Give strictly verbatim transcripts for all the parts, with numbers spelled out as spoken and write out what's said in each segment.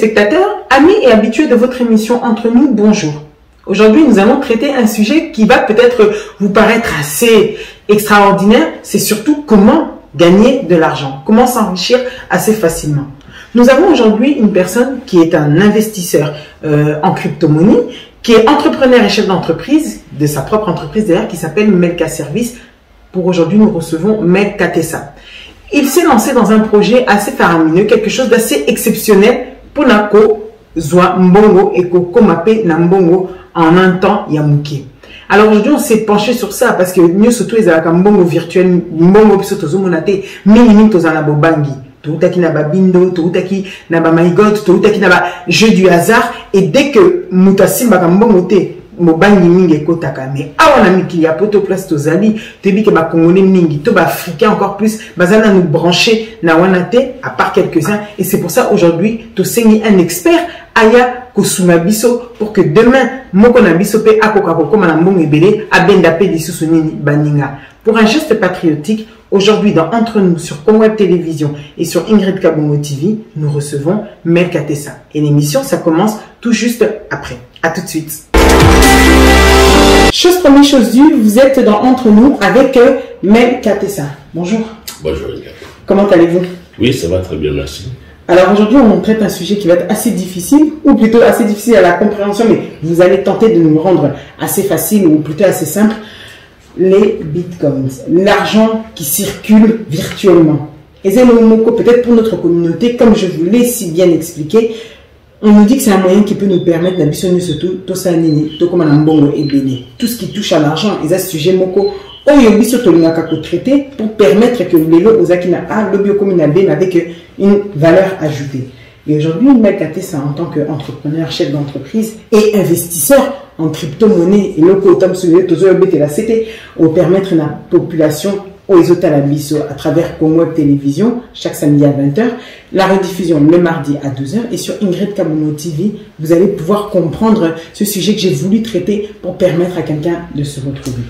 téléspectateurs, amis et habitués de votre émission Entre nous, bonjour. Aujourd'hui, nous allons traiter un sujet qui va peut-être vous paraître assez extraordinaire. C'est surtout comment gagner de l'argent, comment s'enrichir assez facilement. Nous avons aujourd'hui une personne qui est un investisseur euh, en crypto-monnaie, qui est entrepreneur et chef d'entreprise, de sa propre entreprise d'ailleurs, qui s'appelle Melka Service. Pour aujourd'hui, nous recevons Melka Tessa. Il s'est lancé dans un projet assez faramineux, quelque chose d'assez exceptionnel pour Nako Zwa Mbongo et Komape Nambongo en un temps Yamuki. Alors aujourd'hui, on s'est penché sur ça parce que mieux surtout les Mbongo virtuel, Mbongo Pisotozo Monate, Minimi Tozanabo Bangi. Toutaki naba bindo, toutaki naba maigot, toutaki naba jeu du hasard. Et dès que Moutasimba Mbongote, Mobangi mingi kotaka, mais awana mikili ya poto place tozali, tebi ke ba congolais mingi, to ba africain encore plus, bazana nous brancher na wanate, à part quelques-uns. Et c'est pour ça aujourd'hui, to sengi un expert, aya kosuma biso, pour que demain, moko na biso pe akokako koma na mbongo ebele, abenda pe lisusu nini baninga. Pour un geste patriotique, aujourd'hui dans Entre nous sur Comweb Télévision et sur Ingrid Kabongo T V, nous recevons Melka Tessa. Et l'émission, ça commence tout juste après. À tout de suite. Chose première, chose due, vous êtes dans Entre nous avec euh, Melka Tessa. Bonjour. Bonjour les gars. Comment allez-vous? Oui, ça va très bien, merci. Alors aujourd'hui, on traite un sujet qui va être assez difficile, ou plutôt assez difficile à la compréhension, mais vous allez tenter de nous rendre assez facile ou plutôt assez simple. Les bitcoins, l'argent qui circule virtuellement. Et c'est peut-être pour notre communauté, comme je vous l'ai si bien expliqué, on nous dit que c'est un moyen qui peut nous permettre d'ambitionner surtout tout ça, tout comme un bon et béni. Tout ce qui touche à l'argent, et ça sujet moko, traiter pour permettre que les lots aux akina a le biocommunal avec une valeur ajoutée. Et aujourd'hui, Melka Tessa en tant qu'entrepreneur, chef d'entreprise et investisseur en crypto-monnaie et locaux comme celui de la C T, au permettre la population aux Isotalabiso à travers Comweb Télévision chaque samedi à vingt heures, la rediffusion le mardi à douze heures et sur Ingrid Kabongo T V, vous allez pouvoir comprendre ce sujet que j'ai voulu traiter pour permettre à quelqu'un de se retrouver.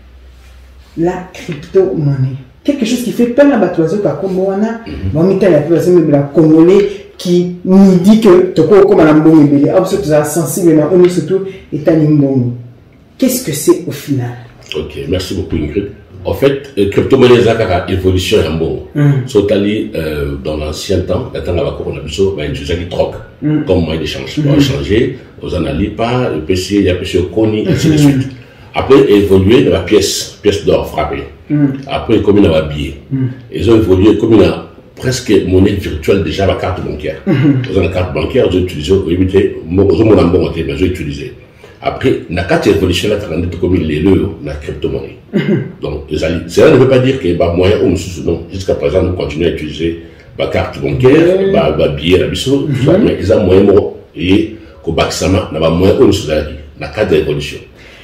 La crypto-monnaie. Quelque chose qui fait peur à Batoiseau par Komboana, la Congolais qui nous dit que Toko comme la Mbongo Ebele, absolument sensible, mais surtout est un Mbongo. Qu'est-ce que c'est au final? Ok, merci beaucoup Ingrid. En fait, euh, crypto-monnaie a évolution en Mbongo. Sotali euh, dans l'ancien temps, la temps là-bas on a vu ça, ben utilisait les trocs comme moyen d'échange. On a changé, aux analyses pas, le P C, il y a P C Koni, ainsi de suite. Après, évolué dans la pièce, pièce d'or frappée. Après, comme il y a un billet. Ils ont évolué comme il y a presque monnaie virtuelle déjà la carte bancaire. Dans la carte bancaire, j'ai utilisé, j'ai utilisé. Après, la carte évolution là, comme il est le, la crypto-monnaie. Donc, cela ne veut pas dire qu'il y a moyen ou non. Jusqu'à présent, nous continuons à utiliser la carte bancaire, le billet, la biseau, tout ça, mais ils ont moyen et qu'au Baksama, n'a pas moyen ou la carte d'évolution.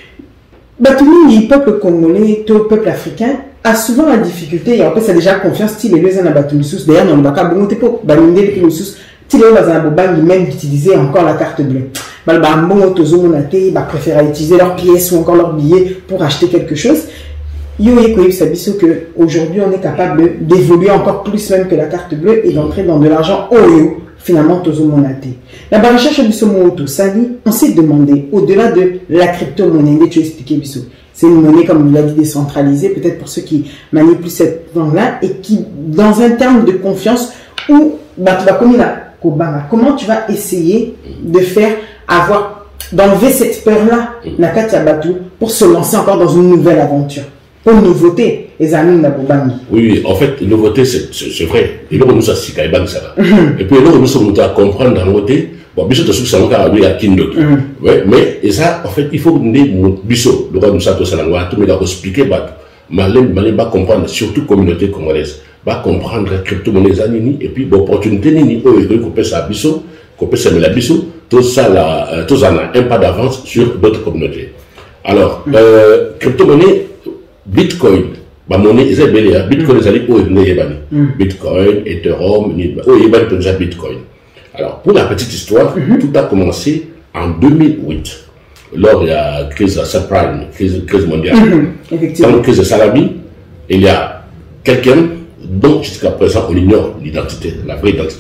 Le peuple congolais, tout le peuple africain a souvent la difficulté, et en fait, c'est déjà confiance, si les deux en abattus, d'ailleurs, on n'a pas bon, t'es pas baninder les plus, si les deux en même d'utiliser encore la carte bleue. Balbambo, Tozo, Monate, bah, préfèrent utiliser leurs pièces ou encore leurs billets pour acheter quelque chose. Yo et Koyib Sabiso que aujourd'hui, on est capable d'évoluer encore plus même que la carte bleue et d'entrer dans de l'argent Oyo. Finalement, Tozo Monate. La recherche de Bisomoto Sali, on s'est demandé, au-delà de la crypto-monnaie, tu expliquer Bisso. C'est une monnaie, comme il l'a dit, décentralisée, peut-être pour ceux qui manipulent cette langue-là, et qui, dans un terme de confiance, où, bah, tu vas comme la comment tu vas essayer de faire avoir, d'enlever cette peur-là, Nakatia Batu, pour se lancer encore dans une nouvelle aventure. Pour nouveauté. Oui, en fait, nouveauté, c'est vrai. Et là, on nous a dit qu'il y a ça. Et puis là, on nous a comprendre dans la nouveauté. Bon, biso de souci, on a vu la kindo. Ouais, mais, et ça, en fait, il faut que nous, biso, le roi nous a tout ça, tout le monde a expliqué, malin, malin, va comprendre, surtout communauté congolaise, va comprendre la crypto-monnaie nini, et puis, l'opportunité nini, oh, il faut que ça biso, qu'on peut se mettre la biso, tout ça, là, tout ça, a un pas d'avance sur d'autres communautés. Alors, euh, crypto-monnaie, Bitcoin, ma monnaie, c'est belle, Bitcoin, c'est oh, Bitcoin, Ethereum, oh, il y a déjà Bitcoin. Alors, pour la petite histoire, mm-hmm. tout a commencé en deux mille huit, lors de la crise subprime, crise, crise mondiale. Mm-hmm. Dans la crise de Salami, il y a quelqu'un dont jusqu'à présent on ignore l'identité, la vraie identité,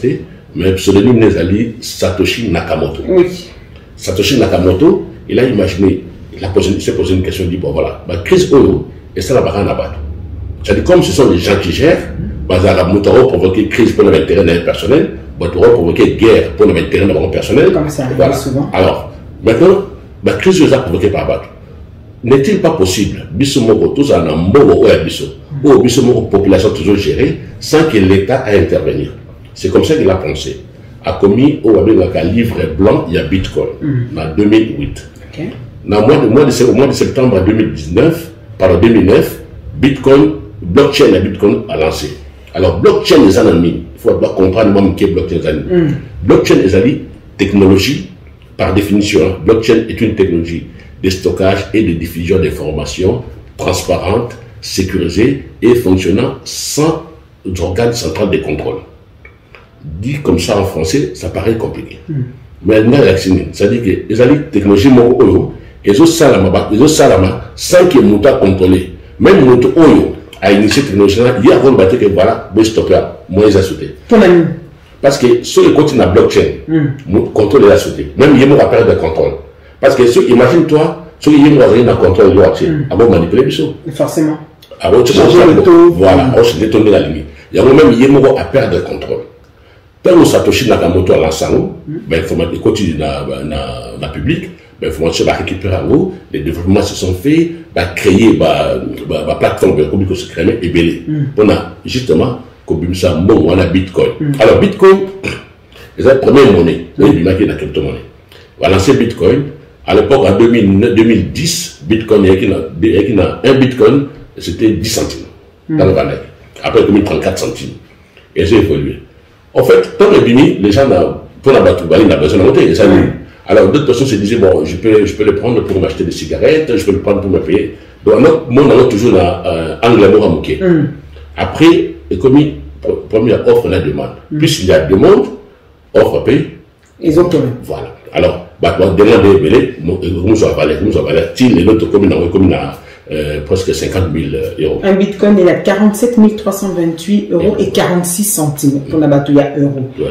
mais pseudonyme Nezali Satoshi Nakamoto. Oui. Satoshi Nakamoto, il a imaginé, il, a posé, il s'est posé une question, il dit, bon voilà, la crise euro, et ça n'a pas rien à battre. C'est-à-dire, comme ce sont les gens qui gèrent, ça a provoqué crise pour l'intérêt personnel, ça a provoqué guerre pour l'intérêt personnel. Comme ça arrive voilà. souvent. Alors, maintenant, la crise est provoquée par battre. N'est-il pas possible, Bissomoro, tout ça, on a ou à Bisso, ou Bissomoro, population toujours gérée, sans que l'État ait à intervenir. C'est comme ça qu'il a pensé. A commis au livre blanc, il y a Bitcoin, mm. en deux mille huit. Okay. Dans le mois de, mois de, au mois de septembre deux mille dix-neuf, par deux mille neuf, Bitcoin, blockchain et Bitcoin a lancé. Alors, blockchain est un ami. Il faut comprendre moi ce qu'est blockchain. Mm. Blockchain est une technologie, par définition, hein, blockchain est une technologie de stockage et de diffusion d'informations transparentes, sécurisées et fonctionnant sans organe central de contrôle. Dit comme ça en français, ça paraît compliqué. Mm. Mais c'est-à-dire que les technologies ils ont salama, ils ont salama sans que les contrôlé. Même les Oyo a initié la technologie, il y a un rôle que voilà, vous stoppez, moi ils ont sauté. Parce que ceux qui continuent la blockchain, mm. contrôle les a sauté. Même il y a un rappel de contrôle. Parce que imagine-toi, ceux qui ont un contrôle, ils ont manipulé les choses. Forcément. Avant de changer le taux. Voilà, on se détourne la limite. Il y a même il y a un rappel de contrôle. Tant que Satoshi Nakamoto a lancé, ben il continue dans le public, ben l'information va récupérer en haut, les développements se sont faits, va créer la plateforme de public se crée et belé. On a justement comme ça bon on a Bitcoin. Alors Bitcoin, c'est la première monnaie, il y a la crypto-monnaie. On a lancé Bitcoin. À l'époque en deux mille dix, Bitcoin il y a un Bitcoin, c'était dix centimes dans le Valais. Après deux mille trente-quatre centimes. Et j'ai évolué. En fait, tant que les gens, pour la battre, ils n'ont besoin de monter. Alors, d'autres personnes se disaient, bon, je peux, je peux le prendre pour m'acheter des cigarettes, je peux le prendre pour me payer. Donc, moi, on a toujours l'angle à moquer. Après, comme première offre, la demande. Mm. Plus il y a demande, offre paye. Ils ont tombé. Voilà. Alors, bah, demander, nous avons valé, nous avons valé, les autres communes ont communes à euh, presque cinquante mille euros. Un bitcoin, il a quarante-sept mille trois cent vingt-huit euros et quarante-six centimes pour la batouilla euro. Ouais.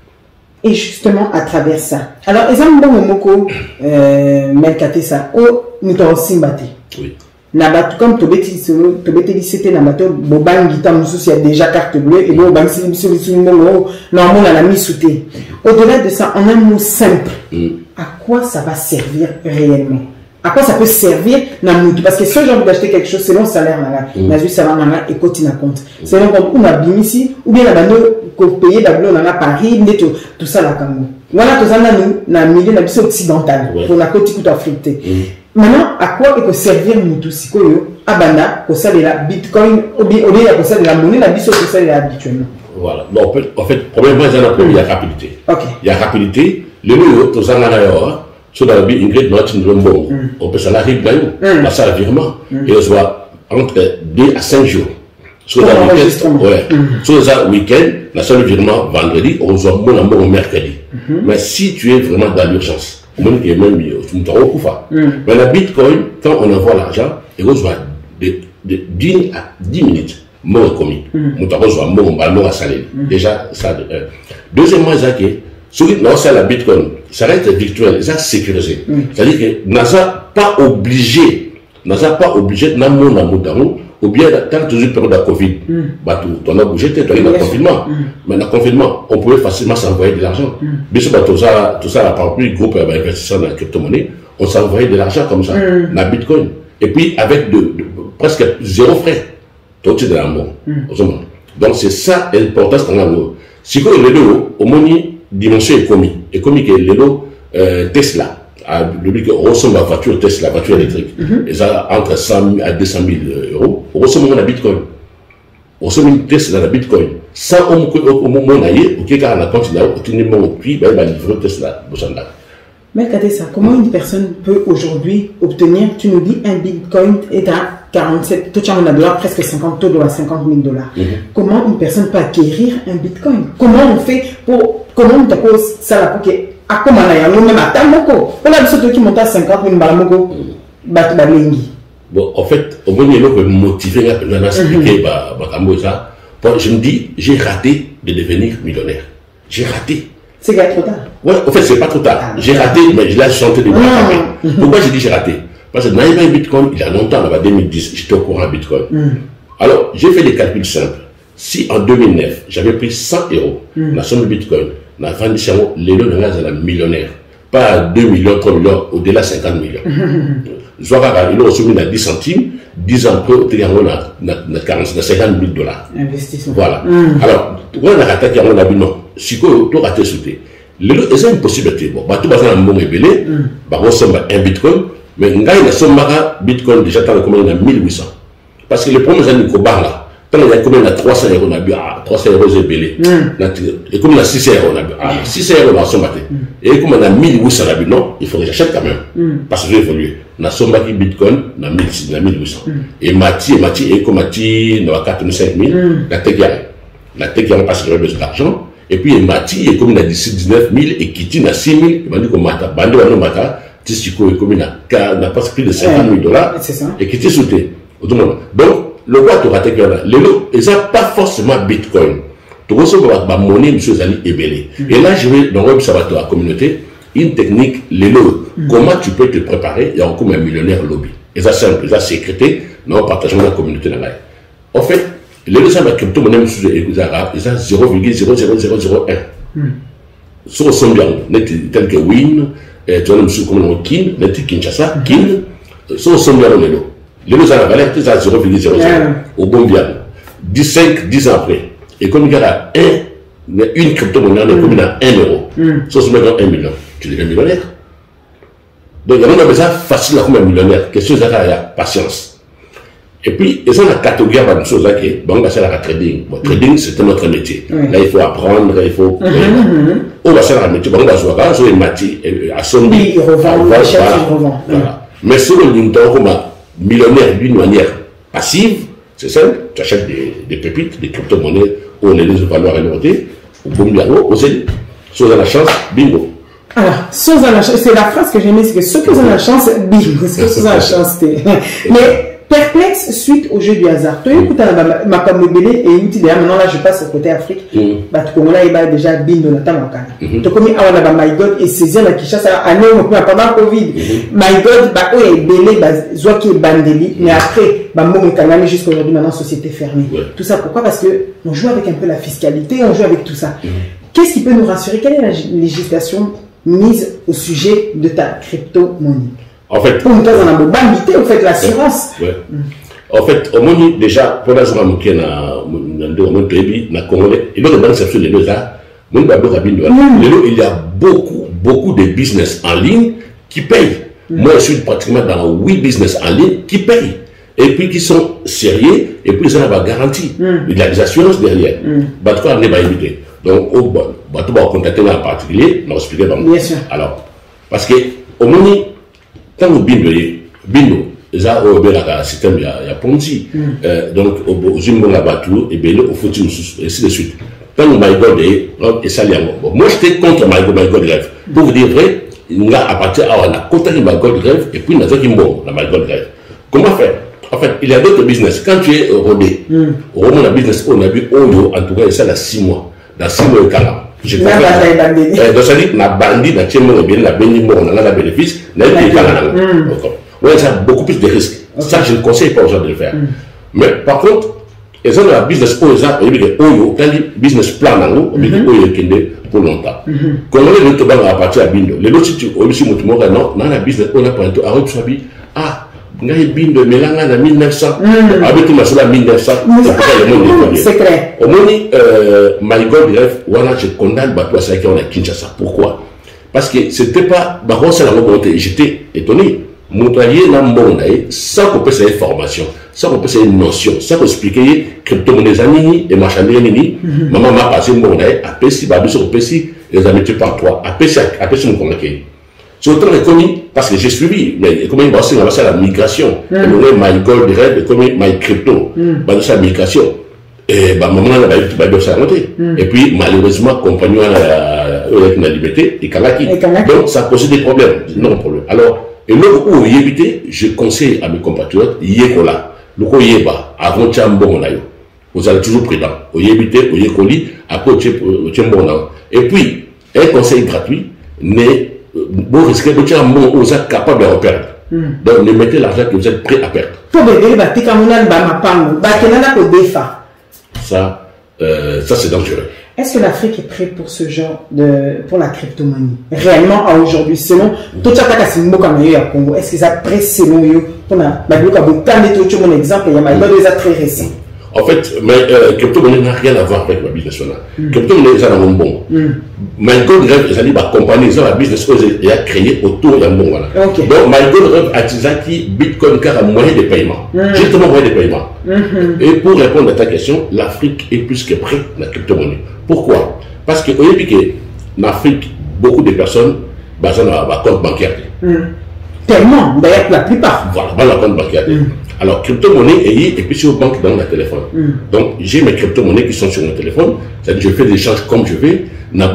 Et justement, à travers ça. Alors, exemple, bon, Momoko, euh, Melkate ça, oh, nous t'en simbate. Oui. Nabat, comme Tobeti solo, Tobeti c'était Nabato, Boban Gitam, il y a déjà carte bleue, et bon, Boban Solution, normalement, on a mis sauté. Au-delà de ça, en un mot simple, mm. à quoi ça va servir réellement? À quoi ça peut servir parce que si j'ai envie d'acheter quelque chose, c'est mon salaire, on a vu ça va et continue à compte. C'est donc on a bien ici, ou bien la bande qu'on paye d'abord on a Paris, tout ça là comme voilà tout ça là nous, dans le milieu de la occidental, pour la côte tout afflicté. Maintenant, à quoi il peut servir nous tousikoyo abanda pour ça de la Bitcoin ou bien pour ça de la monnaie la biso pour ça de habituellement. Voilà. Non, en fait, premièrement, il y a rapidité. OK. Il y a rapidité, le mieux tout ça là sur la vie, Ingrid, on peut s'arriver là, on ça virement, et on se voit entre deux à cinq jours. Sur le week-end, ouais. Sur le week-end, la seule virement vendredi, on se voit mon amour au mercredi. Mais si tu es vraiment dans l'urgence, même qui est même mieux, tu me trouves pas. Mais la Bitcoin, quand on envoie l'argent, et on se voit de dix à dix minutes, mort commis. On te reçoit mort à salé. Déjà, ça. Deuxièmement, c'est ceux qui n'ont pas la Bitcoin, ça reste virtuel, ça sécurisé. Mm. C'est-à-dire que NASA pas obligé, NASA pas obligé de n'amour n'amour ou bien tant toujours période de Covid, mm. bah tu en as bougé, tu es dans le confinement. Mm. Mais dans le confinement, on pouvait facilement s'envoyer de l'argent. Mm. Bien sûr, bah, tout ça, tout ça, par exemple, le groupe euh, investisseur dans la crypto-monnaie, on s'envoyait de l'argent comme ça, mm. dans la Bitcoin. Et puis avec de, de, de presque zéro frais, tout est de l'amour. Mm. Donc c'est ça l'importance de l'amour. Si vous avez le au moins dimension économique, économique et les euh, Tesla, le que ressemble à la voiture Tesla, la voiture électrique, mm-hmm. et ça entre cent à deux cent mille euros, on ressemble à la Bitcoin. On ressemble à Tesla, la Bitcoin. Sans au moment où on a eu, ok, car on a continué, on a continué, on a puis, ben, il va livrer Tesla, Bossanda. Mais regardez ça, comment une personne peut aujourd'hui obtenir, tu nous dis, un Bitcoin est à quarante-sept, tout ça on a dollars, presque cinquante dollars, cinquante mille dollars. Mm-hmm. Comment une personne peut acquérir un Bitcoin? Comment on fait pour, comment on te pose ça là pour que, à comment on a même à Tamoko? On a des qui montent à cinquante mille balamoko, bat balengi. Bon, en fait, au moins, il y a un motivé, on a expliqué, bah, bah, ça. Je me dis, j'ai raté de devenir millionnaire. j'ai raté. C'est trop tard. Ouais, en fait, c'est pas trop tard. Ah, j'ai raté, mais je l'ai chanté de mmh. Pourquoi j'ai dit j'ai raté? Parce que Naïba Bitcoin, il y a longtemps, en deux mille dix, j'étais au courant de Bitcoin. Mmh. Alors, j'ai fait des calculs simples. Si en deux mille neuf, j'avais pris cent euros, mmh. la somme de Bitcoin, la fin du cerveau, les deux de la millionnaire. Pas deux millions, trois millions, au-delà de cinquante millions. Zoara, il a reçu à dix centimes, dix ans après, il y a cinquante mille dollars. Investissement. Voilà. Mm. Alors, on a raté, on a dit non. Si on a raté, c'est une possibilité. Bon, tout le monde a un bon ébélé, on a un bitcoin, mais on a un bitcoin déjà dans le combien de mille huit cents. Parce que les premiers années qu'on parle là, quand il y a combien de trois cents euros, on a bu, ah, trois cents euros ébélé. Et comme on a six cents euros, on a bu, ah, six cents euros, on a somme. Et comme on a mille huit cents, on a bu, non, il faut que j'achète quand même. Parce que j'ai évolué. On a somme qui bitcoin, on a mille huit cents. Et Mati, et Mati, et comme Mati, on a quatre mille cinq mille, la tech la tech parce que j'avais besoin d'argent. Et puis Mati, et comme il a dix-neuf mille, et Kitty, il a six mille, il m'a dit que Mata, Bando, on a Mata, Tissiko, et comme il a pas plus de cinquante mille dollars, et Kitty sauté. Donc, le roi tu raté les lots, ils n'ont pas forcément Bitcoin. Tu reçois ma monnaie, monsieur Zali Ebélé. Et là, je vais dans le observatoire la communauté, une technique, les lots. Comment tu peux te préparer? Il y a encore un millionnaire lobby. Et ça, c'est simple, ça, c'est sécrété, nous partageons la communauté dans l'air. En fait, les lots, ça va crypto-monnaie, monsieur Zara, ils ont zéro virgule zéro zéro zéro zéro un. Sur le son bien, tel que Win, tu vois, monsieur, comme on dit, Kin, Kinshasa, Kin, sur le son bien, les lots. Les deux ans, la valeur est à zéro virgule zéro zéro au bon bien. dix-cinq, dix ans après. Et comme il y a un, une crypto-monnaie, on est comme il y a un euro. Sauf si on a un million, tu deviens millionnaire. Donc, il y a un besoin facile comme un millionnaire. Question de la patience. Et puis, ils ont la catégorie de choses qui bon, c'est la trading. Bon, trading, c'est notre métier. Là, il faut apprendre, il faut. On va faire un métier. Bon, on va jouer à une matière, à son il revend, il achète, il revend. Mais sur le LinkedIn, comme millionnaire d'une manière passive, c'est simple, tu achètes des, des pépites, des crypto-monnaies, où on est des valeurs alimentées, au bon bientôt, aussi, ceux qui ont la chance, bingo. Alors, ceux qui ont la chance, c'est la phrase que j'aimais, c'est que ceux qui ont la chance, bingo, ceux qui ont la chance, mais perplexe suite au jeu du hasard. Tu écoutes ma communauté et outil d'ailleurs, maintenant là je passe au côté Afrique, bah tu connais là il va déjà bingo dans ta mancane. Tu connais ah on a My God et saisir la Kinshasa année pendant Covid. My God bah oh il est belé bah soit qui est bandeli mais après bah moi on jusqu'à aujourd'hui maintenant société fermée. Tout ça pourquoi? Parce que on joue avec un peu la fiscalité, on joue avec tout ça. Qu'est-ce qui peut nous rassurer? Quelle est la législation mise au sujet de ta crypto-monnaie? En fait, pour nous, on a bandité, en fait, l'assurance. Ouais. Mm. En fait, au moins, déjà, pour la zone qui est dans le pays, dans le Congolais, il y a des banques sur les deux là. Il y a beaucoup, beaucoup de business en ligne qui payent. Mm. Moi, je suis pratiquement dans huit business en ligne qui payent. Et puis qui sont sérieux, et puis ils ont la garantie. Mm. Il y a des assurances derrière. Mm. En tout cas, on n'est pas évité. Donc, on va contacter en particulier, on va expliquer. Bien sûr. Alors, parce que, au moins, quand vous bindo, bindo, ça au bela système il y a Ponzi, donc au Zimbo la bateau et bien au foutu et ainsi de suite. Quand vous My God et ça moi j'étais contre My God, My God Rêve. Pour vous dire vrai, il a à partir à la côté de My God Rêve et puis il y a d'autres qui m'ont la My God Rêve. Comment faire? En fait, il y a d'autres business. Quand tu es rodé, au moment de business, on a vu Oyo en tout cas ça dans six mois, dans six mois et là. Je n'ai pas fait donc ça dit que la bandit, la tienne, la béni, on a la bénéfice, n'a pas été on a beaucoup plus de risques. Ça, je ne conseille pas aux gens de le faire. Mais par contre, ils ont un business pour les gens, business plan dans nous, pour longtemps. Quand on est le à partir à Bindo, les autres, si aussi, non, dans la business, on a pas un peu à Rotsabi. Ah, on a Bindo, mais là, on a mille neuf cents. Avec tout le monde, mille neuf cents. C'est clair. Au moins, My God, voilà, je condamne Batou à ça qui est à Kinshasa. Pourquoi? Parce que c'était pas, bah, c'est la remontée. J'étais étonné. Montailler dans le monde, sans qu'on puisse faire formation, sans qu'on puisse faire une notion, sans qu'on explique crypto-monnaies et marchandises, maman m'a passé le monde, à Pessi, Babi sur Pessi, les amitiés par toi, à Pessi, à Pessi, nous connaissons. C'est autant reconnu, parce que j'ai suivi, mais comment il va aussi à la migration, My Gold Red, comme My Crypto, bah, la migration. Et bah, maman, elle a eu ça monter. Et puis, malheureusement, compagnon, elle a liberté, et Kalaki. Donc, ça pose des problèmes. Non, problème. Alors, et là où il évité, je conseille à mes compatriotes, Yékola, le Koyeba, avant Tchambon, vous allez toujours prudent. Au Yébité, au Yékoli, après au Tchambon. Et puis, un conseil gratuit n'est bon risque de dire bon, vous êtes capable de perdre. Mm. Donc, ne mettez l'argent que vous êtes prêt à perdre. Ça, euh, ça c'est dangereux. Est-ce que l'Afrique est prête pour ce genre de, pour la crypto-monnaie? Réellement, à aujourd'hui, selon tout ça, Congo, est-ce que ça prête selon eux? On a, bah, mon exemple, il y a des très récents. En fait, mais euh, crypto-monnaie n'a rien à voir avec la business nationale. Mm. Crypto-monnaie, c'est un bon. MyGold Rev, c'est la compagnie, c'est la business qui a créé autour d'un bon. Voilà. Okay. Donc, MyGold Rev a utilisé Bitcoin car un moyen de paiement. Mm. Justement, moyen de paiement. Mm-hmm. Et pour répondre à ta question, l'Afrique est plus que prête à la crypto-monnaie. Pourquoi? Parce qu'au début, en Afrique, beaucoup de personnes basent dans un compte bancaire. Mm. Tellement, d'ailleurs, la plupart. Voilà, dans le compte bancaire. Mm. Alors, crypto-monnaie, et puis sur banque dans le téléphone. Mm. Donc, j'ai mes crypto-monnaies qui sont sur mon téléphone. C'est-à-dire que je fais des échanges comme je vais.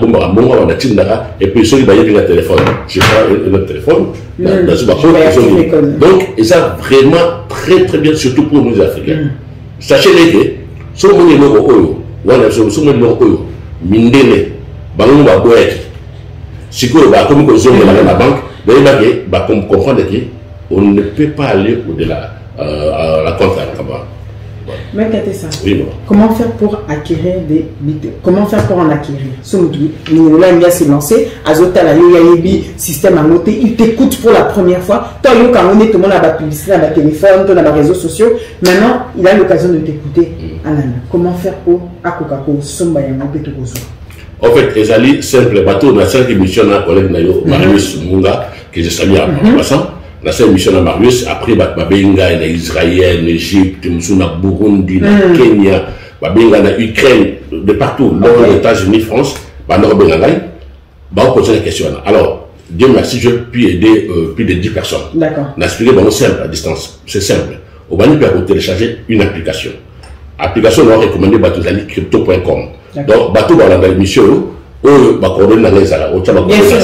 Et puis, ceux qui baillent le téléphone, je prends le téléphone. Mm. Dans, dans ce banque, donc, et ça, vraiment, très, très bien, surtout pour nous, les Africains. Mm. Sachez-les que, si vous avez un euro, si vous avez un euro, mindele, bango ba boyaki. Si vous avez comme vous avez la banque, vous allez comprendre qu'on ne peut pas aller au-delà. Euh, à la compte à la Mais ça. Oui, comment faire pour acquérir des bitcoins? Comment faire pour en acquérir? Nous avons s'est lancé. Azota la yoyayebi système à noter. Il t'écoute pour la première fois. Toi, yo quand on est tout le monde a la publicité, dans le téléphone, dans les réseaux sociaux. Maintenant, il a l'occasion de t'écouter. Mm. Comment faire pour acquérir somba yamope tout En fait, les alliés simples bateaux dans cinq émissions à collègue Nayo Marius Munga que je salue en passant. Dans cette émission à Marius, après, Babenga, en Israël, en Égypte, en Burundi, en Kenya, Babenga, en Ukraine, de partout, lors des États-Unis, France, Babenga, on pose la question. Alors, Dieu merci, je puis aider euh, plus de dix personnes. D'accord. On a expliqué, bon, simple, à distance. C'est simple. On va nous permettre de télécharger une application. Application, on va recommander Batozali crypto point com. Donc, Bateau, dans l'émission, on va coordonner dans les alliés. On va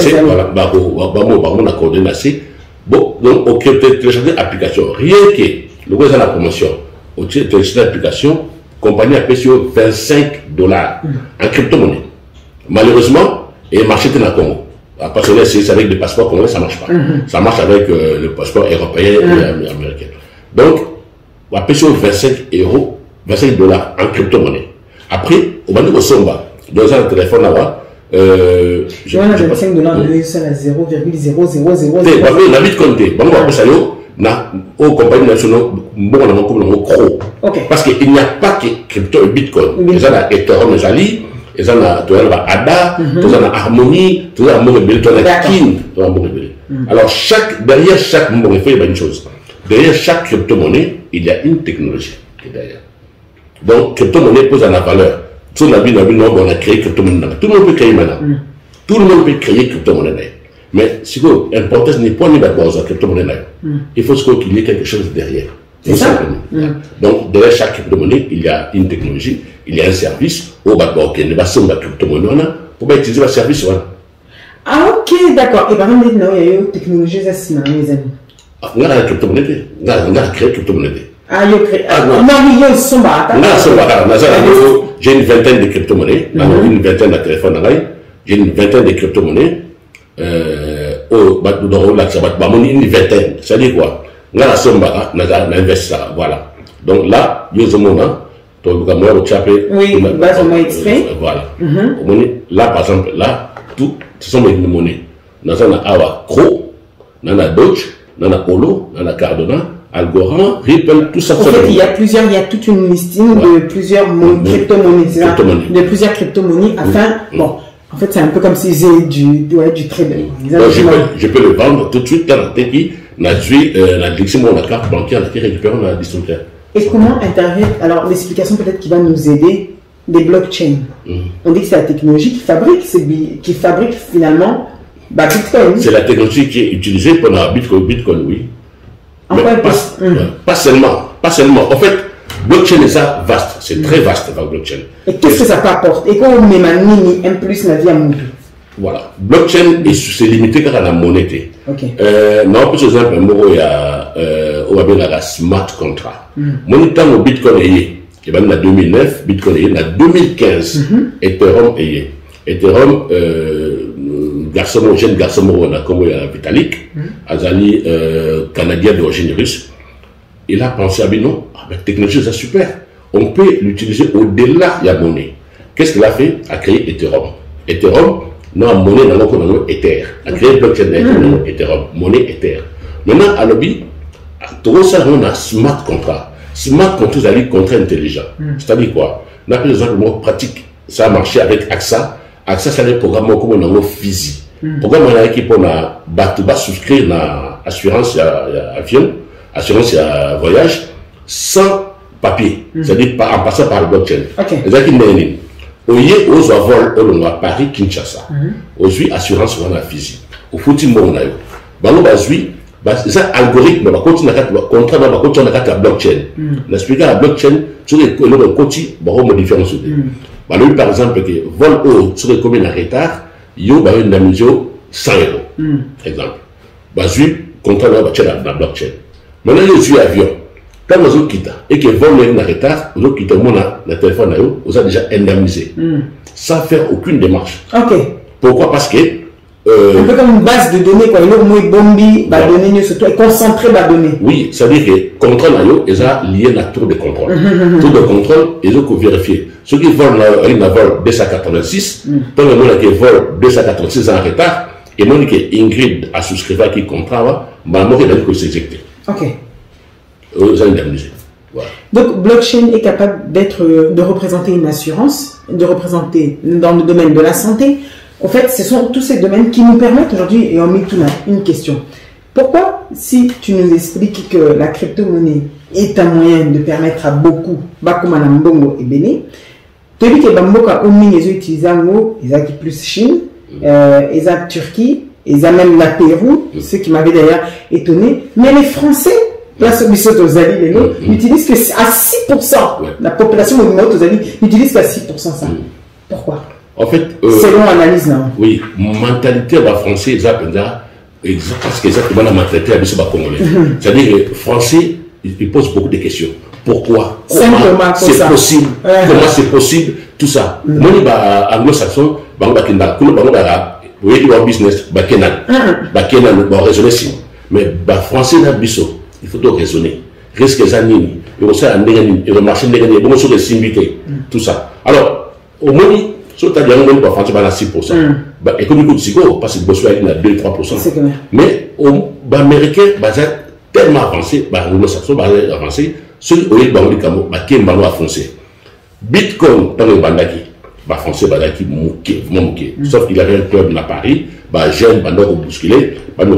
coordonner bon, donc, on crée télécharger l'application. Rien que le gouvernement a la promotion, on télécharge l'application, compagnie a payé sur vingt-cinq dollars en crypto-monnaie. Malheureusement, il y a un marché dans le Congo. Parce que c'est avec des passeports congolais, ça ne marche pas. Mm-hmm. Ça marche avec euh, le passeport européen mm-hmm. et américain. Donc, on a payé sur vingt-cinq euros, vingt-cinq dollars en crypto-monnaie. Après, on va nous au Somba, dans un téléphone là-bas. Euh, je vois vingt-cinq dollars de à zéro virgule zéro zéro zéro zéro. On a vite compté. Bon, on ça na aux compagnies nationales, bon, on a comme le gros. Parce qu'il n'y a pas que crypto et bitcoin. Ils ont la Ethereum, les alliés, ils ont la Ada, ils ont la Harmony, ils ont la Mobile, ils ont la King, ils ont la Mobile. Alors, chaque, derrière chaque Mobile, il y a une chose. Derrière chaque crypto-monnaie, il y a une technologie qui est derrière. Donc, crypto-monnaie pose à la valeur. Tout le monde on a créé crypto-monnaie. Tout le monde peut créer maintenant. Mm. Tout le monde peut créer crypto-monnaie. Mais si vous l'importance n'est pas de la crypto-monnaie. Mm. Il faut qu'il y ait quelque chose derrière. C'est ça. Mm. Donc, derrière chaque crypto-monnaie, il y a une technologie, il y a un service. Au bas de la crypto-monnaie, pour utiliser le service. Ah, ok, d'accord. Et par exemple, il y a une technologie, ça c'est mes amis. On a la crypto-monnaie. On a créé crypto-monnaie. Ah, il y a non, il y a j'ai une vingtaine de crypto-monnaies, une vingtaine de téléphones, j'ai une vingtaine de crypto-monnaies. Au une vingtaine, c'est-à-dire quoi? On a la somme, on a investi ça, voilà. Donc là, il y a un moment, oui, basement extrait. Voilà. Là, par exemple, là, tout, ce sont mes monnaies. On a Awa Cro, on a Doge, on a Polo, on a Cardona. Algorand, Ripple, tout ça. En fait, il y a plusieurs, il y a toute une listing ouais. de plusieurs crypto-monnaies, crypto de plusieurs crypto-monnaies afin, oui. bon, en fait, c'est un peu comme si c'est du, ouais, du trading. Je, je peux le vendre tout de suite dans la tête qui n'a suivi, n'a glissé mon carte bancaire, qui récupère la distributeur. Et comment intervient, alors l'explication peut-être qui va nous aider, des blockchains. Mm. On dit que c'est la technologie qui fabrique, qui fabrique finalement, bah, Bitcoin. C'est la technologie qui est utilisée pour la Bitcoin, Bitcoin, oui. Mais pas, hum. pas seulement, pas seulement. En fait, blockchain est ça vaste, c'est hum. très vaste la blockchain. Et qu'est-ce que ça peut apporter? Et quand on met un plus la vie à mon Voilà, blockchain c'est limité car à la monnaie. Ok. Euh, non, par exemple, il y a, euh, on va dire la smart contract. Mon temps au Bitcoin est, il y a deux mille neuf, Bitcoin est, en deux mille quinze, Ethereum est. Ethereum, euh, garçon, jeune garçon, on a comme Vitalik, Azali, euh, canadien d'origine russe. Il a pensé à non, avec technologie, c'est super. On peut l'utiliser au-delà de la monnaie. Qu'est-ce qu'il a fait? A créé Ethereum. Ethereum, non, monnaie, dans le Ether. A créé blockchain dans Ethereum, monnaie Ether. Maintenant, à l'objet, tout ça, on a smart contract. Smart contract, c'est-à-dire contrat intelligent. C'est-à-dire quoi? On a pris l'exemple de mot pratique. Ça a marché avec AXA. AXA, c'est un programme comme on a physique. Le programme on a qui pour souscrire à l'assurance avion, assurance voyage, sans papier. C'est-à-dire en passant par le blockchain. C'est-à-dire qu'il n'est au lieu aux vols, on a Paris, Kinshasa. Aujourd'hui, assurance on a physique. Au footing, on a eu. Bon, aujourd'hui, c'est un algorithme, on va continuer à contrat, on va continuer à la blockchain. On explique la blockchain, sur les côtés, on va modifier ce bah, lui, par exemple, que vol haut sur les communes en retard, il y a une indemnisation cent euros. Mm. Exemple. Bah, lui, contrat dans la blockchain. Maintenant, il y a un avion. Quand vous quittez et que vol est en retard, vous quittez le téléphone, vous avez déjà indemnisé. Mm. Sans faire aucune démarche. Ok. Pourquoi? Parce que. Euh, un peu comme une base de données, quoi. Il y a une bombi, bah, données, surtout, concentré, bah, données. Oui, c'est-à-dire que le contrôle, il est lié à la tour de contrôle. Mm-hmm. Tour de contrôle, il faut vérifier. Ceux qui volent, ils volent deux cent quatre-vingt-six, tant que nous, qui volent deux cent quatre-vingt-six en retard, et nous, qui Ingrid a souscrit à qui contrat, bah, moi, il a dit que c'est éjecté. Ok. Vous avez indemnisé. Voilà. Donc, blockchain est capable d'être, de représenter une assurance, de représenter dans le domaine de la santé. En fait, ce sont tous ces domaines qui nous permettent aujourd'hui, et on met tout là, une question. Pourquoi, si tu nous expliques que la crypto-monnaie est un moyen de permettre à beaucoup, Bakuma Mbongo et Béné, tu dis que Bamboka Oumi, ils utilisent ils ont plus Chine, euh, ils ont Turquie, ils ont même la Pérou, ce qui m'avait d'ailleurs étonné. Mais les Français, là, ceux qui sont aux alliés, n'utilisent que à six pour cent. La population mouvement aux alliés n'utilise qu'à six pour cent ça. Pourquoi? En fait, euh, selon l'analyse, non? Oui, mentalité française, exactement, parce que exactement la mentalité à Bissau congolais. C'est-à-dire que les Français, ils posent beaucoup de questions. Pourquoi? Comment c'est possible? Comment c'est possible? Tout ça. Moi, je suis anglo-saxon, je suis un business, je suis un raisonner. Mais les Français, il faut raisonner. Risque les années, il faut le marché, il faut les symbioter, tout ça. Alors, au moins, si tu as dit que tu as six pour cent, et comme tu dis, parce que tu as deux à trois pour cent. Mais les Américains, ils sont tellement avancés, les anglo-saxons sont avancés, ceux qui ont été avancés. Bitcoin, dans le bandaki, les Français sont moqués. Sauf qu'il y avait un club à Paris, les jeunes sont bousculés, ils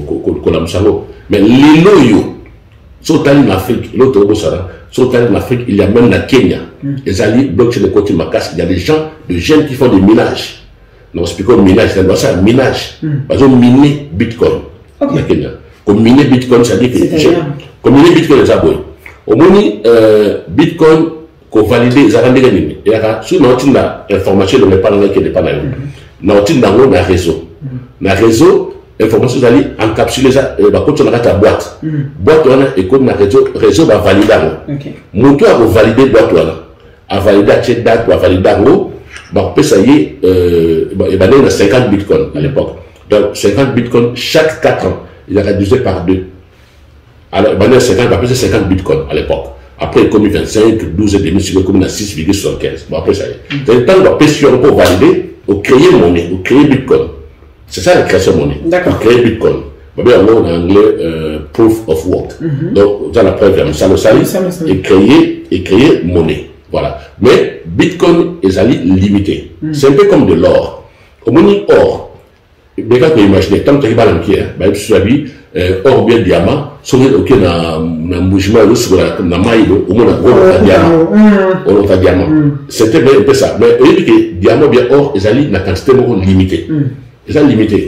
sont mais les loyaux, sont allés en Afrique, l'autre sont allés en Afrique, il y a même la Kenya. Les alliés blockchain de côté Makas, il y a des gens, des jeunes qui font des minages. Nous expliquons le minage, c'est un minage. Ils ont miné Bitcoin. Okay. Kenya. Comme miner Bitcoin, ça dit que. Comme miner Bitcoin, les abonnés. Au moins, euh, Bitcoin, qu'on valide, ils ont rendu gagné. Et là, si nous avons l'information, nous n'avons pas qui n'est pas là. Nous avons un réseau. Dans le réseau, l'information, vous allez encapsuler ça, et quand on a ta boîte. Boîte, on a, et comme le réseau, réseau va valider. Mon tour va valider boîte, à valider à cette date, à valider en haut, on peut ça y est, il y a cinquante bitcoins à l'époque. Donc cinquante bitcoins chaque quatre ans, il a réduit par deux. Alors, il y a cinquante, après c'est cinquante bitcoins à l'époque. Après, il a commis vingt-cinq, douze et demi, il a commis six virgule soixante-quinze. Bon, après ça y est. C'est le temps de pression pour valider, pour créer monnaie, pour créer bitcoin. C'est ça la création de monnaie. D'accord. Créer bitcoin. On a en anglais euh, proof of work. Mm-hmm. Donc, vous avez la preuve, ça le salut, et créer, et créer monnaie. Voilà. Mais Bitcoin est limité. Mm. C'est un peu comme de l'or. Au moins, or, mais quand vous imaginez, tant que vous avez un pied, vous savez, or bien diamant, si vous avez un mouvement, vous avez un maille, au moins un diamant. On a un diamant. C'était un peu ça. Mais vous voyez que diamant bien or, ils ont la quantité limitée. Ils sont limités.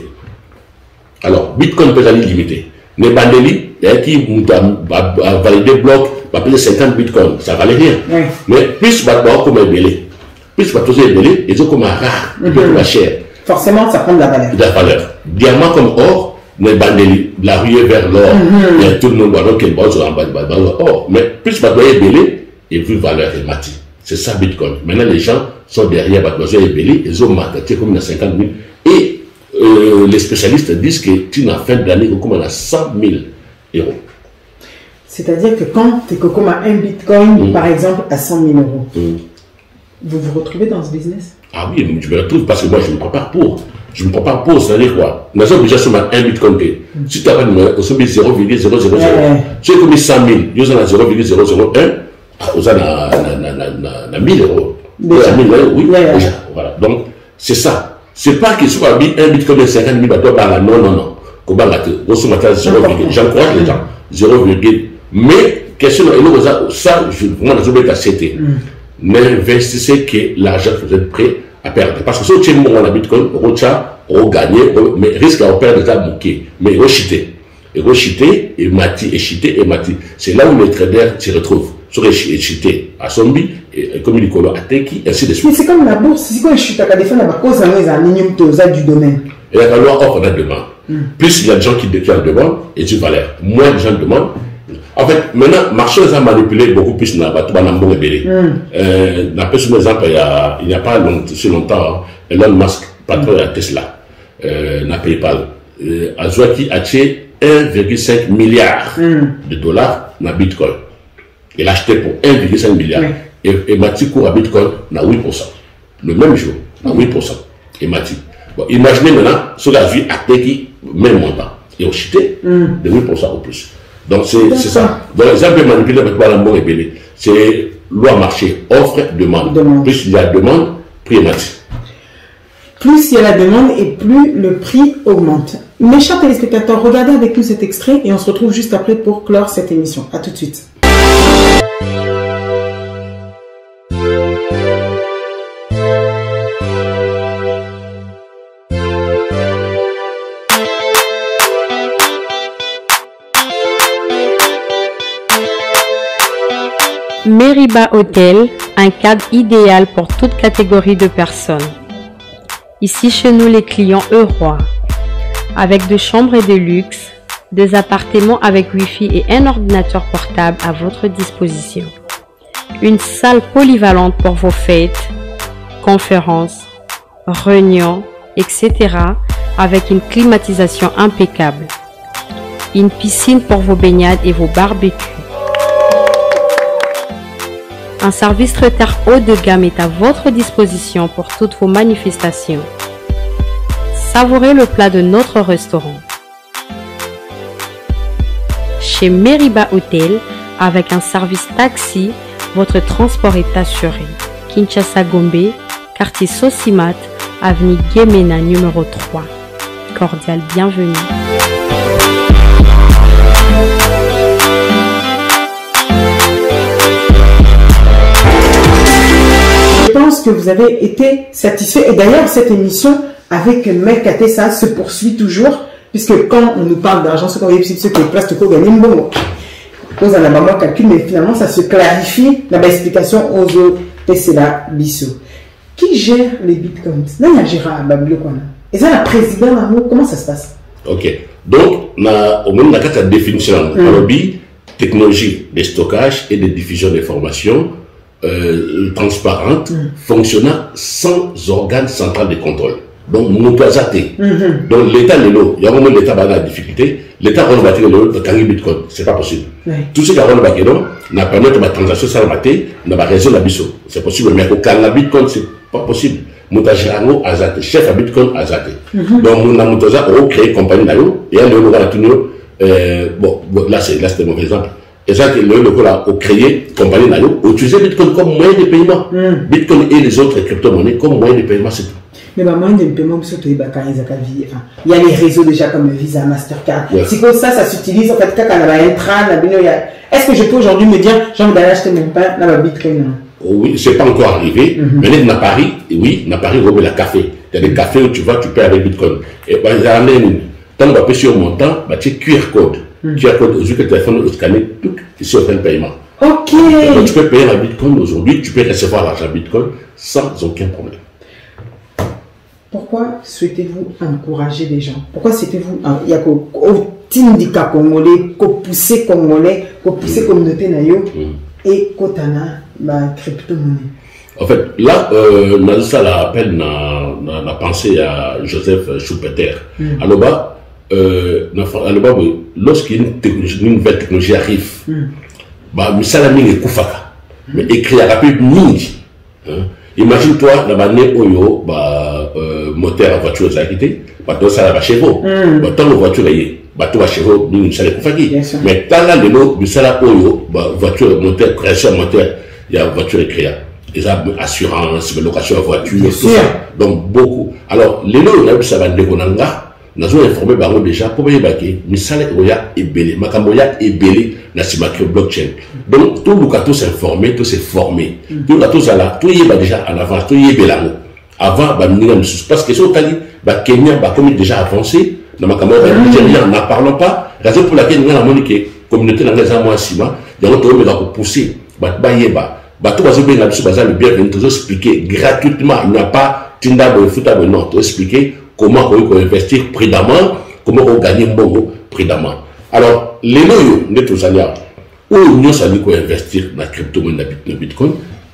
Alors, Bitcoin peut être limité. Les bandeli, il y a qui a validé le bloc, va payer cinquante bitcoins, ça ne valait rien. Oui. Mais plus tu vas comme un belé, plus tu vas trouver un belé, ils ont comme un rare, ils peuvent cher. Forcément, ça prend de la valeur. De la valeur. Diamant comme or, les bandeli, la ruée vers l'or, il y a tout le monde qui est en bas, en bas, or. Mais plus tu vas trouver un belé, et plus valeur est mati. C'est ça Bitcoin. Maintenant, les gens sont derrière Batmazo et Belly, ils ont marqué comme il y a cinquante mille. Et euh, les spécialistes disent que tu n'as fin d'année comme on a cent mille euros. C'est-à-dire que quand tu comme un Bitcoin, mmh. par exemple, à cent mille euros, mmh. vous vous retrouvez dans ce business? Ah oui, je me retrouve parce que moi, je ne me prépare pour. Je ne me prépare pour, c'est-à-dire quoi? Nous avons déjà sur un Bitcoin. Mmh. Si tu as pas zéro virgule zéro zéro zéro, tu as commis cent mille, nous avons zéro virgule zéro zéro un, nous avons mille euros. Déjà. mille euros, oui, yeah, yeah. déjà. Voilà. Donc, c'est ça. C'est pas qu'il soit un Bitcoin de cinquante mille, non, non, non. J'encourage les gens. zéro virgule. Mais, question, ça, je vous demande à citer. N'investissez que l'argent que vous êtes prêt à perdre. Parce que si vous avez un Bitcoin, vous allez gagner, mais risque à perdre déjà bouquet. Mais vous chiter. Et vous chiter, et mati, et chiter, et mati. C'est là où les traders s'y retrouvent. Sur les chiter à Sombi, et comme il dit, à Teki, ainsi de suite. Mais c'est comme la bourse. C'est quoi, je suis à défendre la cause d'un minimum du domaine. Et la loi offre la demande. Plus il y a des gens qui déclarent la demande, et du valeur. Moins de gens demandent. En fait, maintenant, marché a manipulé beaucoup plus dans le Banambo et Bélé. N'a pas sur exemple, il n'y a pas long, si longtemps, Elon Musk, patron de Tesla, euh, n'a PayPal, euh, Azwaki a acheté un virgule cinq milliard mm. de dollars dans Bitcoin. Il a acheté pour un virgule cinq milliard. Mm. Et, et Mati court à Bitcoin dans huit pour cent. Le même jour, dans huit pour cent. Et Mati. Bon, imaginez maintenant, sur la vie, à Teki, même montant. Et au chité, mm. de huit pour cent au plus. Donc c'est ça. Donc les gens peuvent manipuler avec Balambo et Bélé. C'est loi marché, offre, demande. demande. Plus il y a demande, prix est Mati. Plus il y a la demande et plus le prix augmente. Mes chers téléspectateurs, regardez avec nous cet extrait et on se retrouve juste après pour clore cette émission. A tout de suite. Meriba Hotel, un cadre idéal pour toute catégorie de personnes. Ici chez nous les clients heureux, avec des chambres et de luxe, des appartements avec Wi-Fi et un ordinateur portable à votre disposition. Une salle polyvalente pour vos fêtes, conférences, réunions, et cetera avec une climatisation impeccable. Une piscine pour vos baignades et vos barbecues. Un service traiteur haut de gamme est à votre disposition pour toutes vos manifestations. Savourez le plat de notre restaurant. Chez Meriba Hotel, avec un service taxi, votre transport est assuré. Kinshasa Gombe, quartier Sosimat, avenue Guémena numéro trois. Cordial bienvenue. Je pense que vous avez été satisfait. Et d'ailleurs, cette émission avec Mercaté, ça se poursuit toujours. Puisque quand on nous parle d'argent, ce qu'on veut, c'est ce que les places de co gagnent, bon, pose un abonnement calcul, mais finalement, ça se clarifie dans l'explication aux autres. C'est là, Bissot. Qui gère les bitcoins? Là, il y a Gérard Babilo. Et ça, la présidente, comment ça se passe? Ok. Donc, au moment de la définition, mm. technologie de stockage et de diffusion d'informations euh, transparentes, mm. fonctionnant sans organe central de contrôle. Donc, nous avons mm-hmm. Donc, l'État, il y a vraiment l'État qui a la difficulté. L'État a rebattu le Kangi Bitcoin. Ce n'est pas possible. Oui. Tout ce qui a rebattu, n'a permis de ma transaction sans mater, n'a pas raison d'Abisso. C'est possible, mais au Kangi Bitcoin, ce n'est pas possible. Nous avons Azate, chef à Bitcoin Azate. Mm-hmm. Donc, nous avons créé une compagnie d'ailleurs, et nous avons bon, là, c'est un mauvais exemple. Et ça, le local a créé une compagnie d'ailleurs, utiliser Bitcoin comme moyen de paiement. Mm. Bitcoin et les autres crypto-monnaies comme moyen de paiement, c'est tout. Mais bah, moyen de paiement, il y a les réseaux déjà comme Visa, Mastercard. Ouais. C'est comme ça, ça s'utilise. En fait, quand on a un train, est-ce que je peux aujourd'hui me dire, j'ai envie d'aller acheter mon pain dans le Bitcoin? Oui, c'est pas encore arrivé. Mm-hmm. Mais là, à Paris, oui, à Paris, on a la café. Il y a des cafés où tu vas, tu paies avec Bitcoin. Et bah, il y a un tant que tu payes sur un montant, bah, tu as Q R code. Mm. Q R code, aujourd'hui, que le téléphone est scanné, tout, c'est un paiement. Ok. Donc, tu peux payer avec Bitcoin aujourd'hui, tu peux recevoir l'argent Bitcoin sans aucun problème. Pourquoi souhaitez-vous encourager les gens? Pourquoi souhaitez-vous, il y a qu'au team d'Ika Congolais, qu'au pousser Congolais, qu'au pousser communauté Nayo, et qu'au Tana la crypto-monnaie? En fait, là, euh, on a ça l'appel, on a pensé à Joseph Schumpeter. Mm. Alors, bah, euh, bah, lorsqu'une une nouvelle technologie arrive, mm. bah, mais ça, la mine est koufaka. Mais écrit à rapide, mindi. Imagine-toi, la manière où bah, euh, moteur en voiture, ça a quitté, bah, toi, ça va chevaux. Mm. Bah, tant que voiture est, bah, toi, chevaux, nous, ça l'est koufaki. Mais tant là, le lot, mais ça, la bah, voiture, moteur, création, moteur, il y a voiture et créa. Les assurances, location de voiture, tout ça. Donc, beaucoup. Alors, les lots, ça va dégonanga. Nous avons informé déjà pour les baquets. Mais ça, il y a ébélé. Makamoya ébélé dans ce blockchain. Donc, tout le cas, s'informer, tout s'est formé. Tout le cas, là, tout y est déjà à l'avance, tout y est bélango. Avant, parce que ce que Kenya a comme déjà avancé, dans Makamoya, Nigeria, n'en parlons pas. Raison pour laquelle nous avons dit que la communauté dans les amours Sima, il y a un autre pour pousser. Bateau va se bien le bienvenu, tu expliquer gratuitement. Il n'y a pas Tinda de foot non, tu expliquer comment on peut investir prudemment, comment on gagner bon prudemment. Alors, les loyaux, les tous alliés, où nous allons investir dans la crypto-monnaie, dans le bitcoin,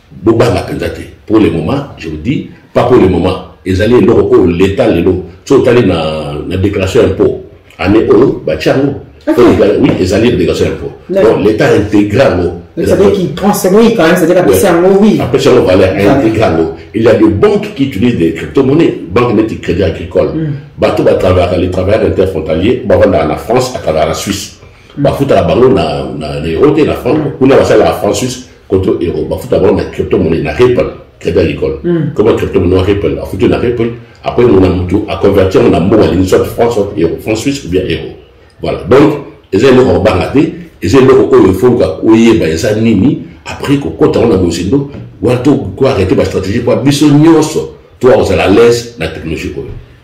pour le moment, je vous dis, pas pour le moment. Ils allaient l'État, les lots, sont allés dans la déclaration d'impôt. Année euro, bah tiens, oui, ils allaient déclarer d'impôt. Donc, l'État intégral. Donc, ça veut dire qu'il prend ses mots, quand même, c'est-à-dire qu'après c'est un mot, oui. Après, c'est un valeur intégrale. Il y a des banques qui utilisent des crypto-monnaies, banques net et crédit agricole. Bateau à travers les travailleurs interfrontaliers, dans la France, à travers la Suisse. Bateau à la banque, on a les euros, la France, on a la France suisse contre l'euro. Bateau à la banque, la crypto-monnaie, la Ripple, crédit agricole. Comment crypto-monnaie Ripple? A foutu la Ripple. Après, on a tout à convertir, on a mot à l'une, soit France, soit euro, France suisse ou bien euro. Voilà. Donc, ils ont l'euro bangaté. Et c'est là où il faut qu'il y ait des années, après qu'on a besoin de ou à tout, quoi, arrêter la stratégie, quoi, bisognoso, toi, on a l'aise, la technologie.